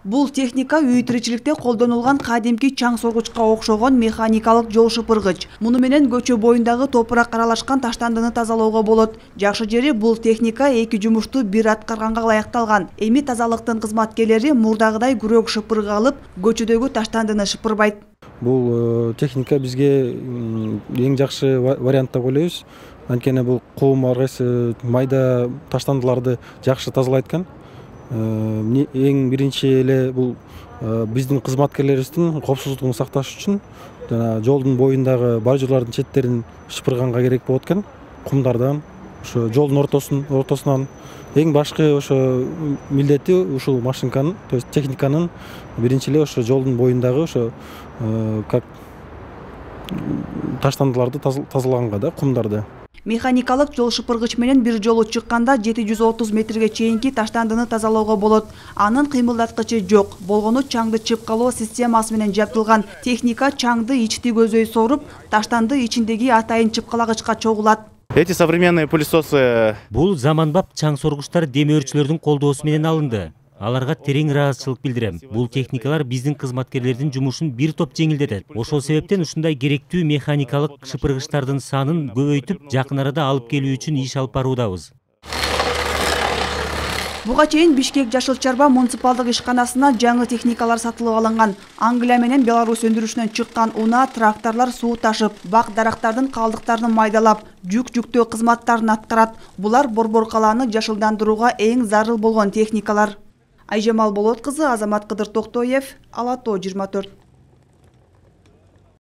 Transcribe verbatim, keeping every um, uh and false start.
Бул техника үй тиричиликте колдонулган кадимки чаң соргучка окшогон механикалык жол шыпыргыч. Муну менен көчө боюндагы топурак аралашкан таштандыны тазалоого болот. Жакшы жери бул техника эки жумушту бир аткарганга ылайыкталган. Эми тазалыктын кызматкерлери мурдагыдай күрөк шыпыргы алып, көчөдөгү таштандыны шыпырбайт. Бул техника бизге эң жакшы вариант деп ойлойбуз. Анткени бул кум, аргайсы майда таштандыларды жакшы тазалайт экен. Эң биринчи эле бул биздин кызматкерлерибиздин коопсуздугун сакташ үчүн жана жолдун боюндагы бажырлардын четтерин шыпырганга керек болот экен. Кумдардан, ошо жолдун ортосун ортосунан эң башкы ошо милдети ушул машинканын, то есть техниканын биринчи эле ошо жолдун боюндагы ошо как таштандыларды тазалаганга да, кумдарды. Механикалык жол шыпыргыч менен бир жолу чыкканда жети жүз отуз метрге чейинки таштандыны тазалоого болот. Анын кыймылдаткычы жок. Болгону чаңды чыпкалоо системасы менен жабдылган. Техника чаңды ичти көзөй соруп, таштанды ичиндеги атайын чыпкалагычка чогулат. Эти современные пылесосы. Бул заманбап чаң соргучтар демөөрчүлөрдүн колдоосу менен алынды. Аларга терең ыраазычылык билдирем. Бул техникалар биздин кызматкерлердин жумушун бир топ жеңилдетет. Ошол себептен ушундай керектүү механикалык шыпыргычтардын санын көбөйтүп, жакын арада алып келүү үчүн иш алып баруудабыз. Буга чейин Бишкек Жашыл Чарба муниципалдык ишканасына жаңы техникалар сатылып алынган. Англия менен Беларусь өндүрүшүнөн чыккан уна, тракторлар суу ташып, бак дарактардын калдыктарын майдалап, жүк жүктөө кызматтарын аткарат. Булар Борбор калааны жашылдандырууга эң зарыл болгон техникалар. Айжамал Болот кызы, Азамат Кыдыр Токтоев, Ала Тоо жыйырма төрт.